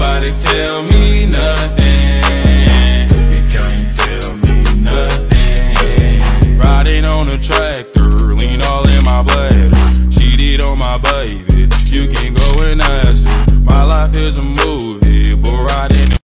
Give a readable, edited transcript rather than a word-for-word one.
nobody tell me nothing. You can't tell me nothing. Riding on a tractor, lean all in my bladder. Cheated on my baby, you can go and ask her. My life is a movie.